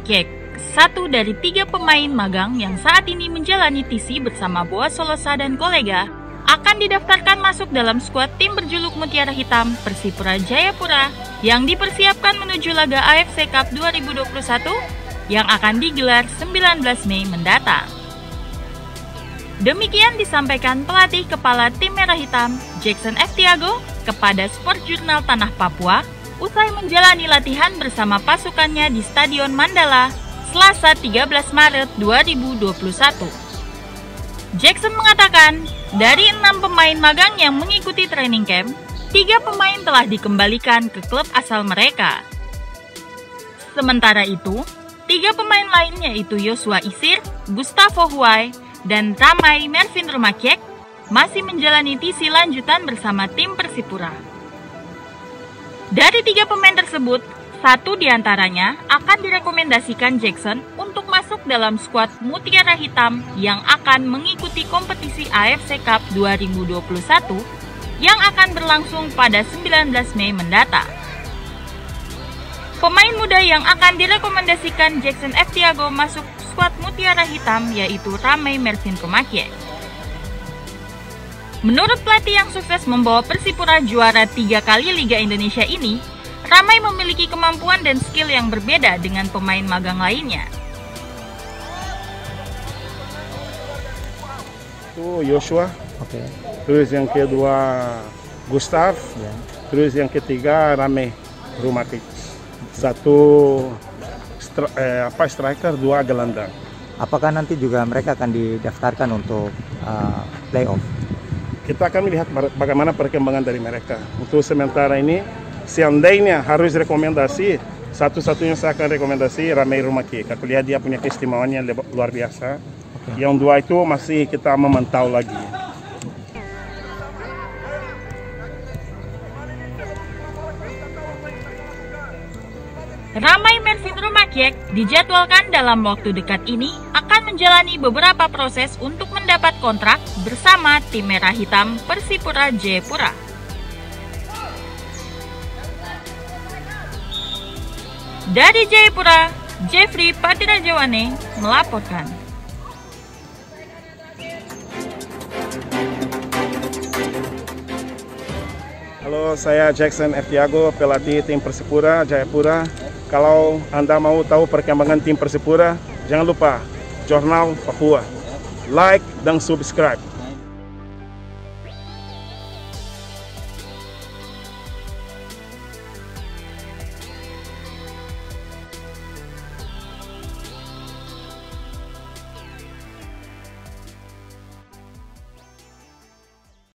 Rumakiek, satu dari 3 pemain magang yang saat ini menjalani TC bersama Boa Solosa dan kolega, akan didaftarkan masuk dalam skuad tim berjuluk Mutiara Hitam Persipura Jayapura yang dipersiapkan menuju laga AFC Cup 2021 yang akan digelar 19 Mei mendatang. Demikian disampaikan pelatih kepala tim Merah Hitam, Jackson F. Tiago, kepada Sport Jurnal Tanah Papua usai menjalani latihan bersama pasukannya di Stadion Mandala, Selasa 13 Maret 2021. Jackson mengatakan, dari 6 pemain magang yang mengikuti training camp, 3 pemain telah dikembalikan ke klub asal mereka. Sementara itu, 3 pemain lainnya yaitu Joshua Isir, Gustavo Huay, dan Ramai Mervin Rumakiek masih menjalani TC lanjutan bersama tim Persipura. Dari 3 pemain tersebut, 1 diantaranya akan direkomendasikan Jackson untuk masuk dalam skuad Mutiara Hitam yang akan mengikuti kompetisi AFC Cup 2021 yang akan berlangsung pada 19 Mei mendatang. Pemain muda yang akan direkomendasikan Jackson F. Tiago masuk skuad Mutiara Hitam yaitu Ramai Mervin Rumakiek. Menurut pelatih yang sukses membawa Persipura juara 3 kali Liga Indonesia ini, Ramai memiliki kemampuan dan skill yang berbeda dengan pemain magang lainnya. Itu Joshua, terus yang kedua Gustav, terus yang ketiga Ramai Rumakiek. 1 striker, 2 gelandang. Apakah nanti juga mereka akan didaftarkan untuk playoff? Kita akan melihat bagaimana perkembangan dari mereka. Untuk sementara ini, seandainya harus rekomendasi, satu-satunya saya akan rekomendasi Ramai Rumakiek. Aku lihat dia punya keistimewaan yang luar biasa. Yang 2 itu masih kita memantau lagi. Ramai Mervin Rumakiek dijadwalkan dalam waktu dekat ini akan menjalani beberapa proses untuk mendapat kontrak bersama tim Merah Hitam Persipura Jayapura. Dari Jayapura, Jeffrey Patirajawane melaporkan. Halo, saya Jackson F. Tiago, pelatih tim Persipura Jayapura. Kalau Anda mau tahu perkembangan tim Persipura, jangan lupa Jurnal Papua. Like dan subscribe.